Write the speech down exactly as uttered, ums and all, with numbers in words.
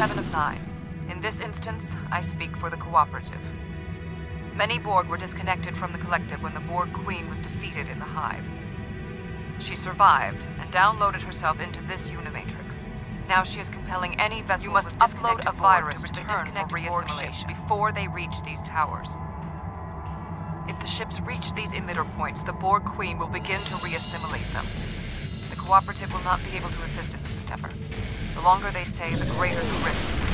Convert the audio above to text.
seven of nine. In this instance, I speak for the Cooperative. Many Borg were disconnected from the Collective when the Borg Queen was defeated in the Hive. She survived and downloaded herself into this Unimatrix. Now she is compelling any vessels you must with upload a virus to, to the disconnected Borg ships before they reach these towers. If the ships reach these emitter points, the Borg Queen will begin to reassimilate them. The Cooperative will not be able to assist in this endeavor. The longer they stay, the greater the risk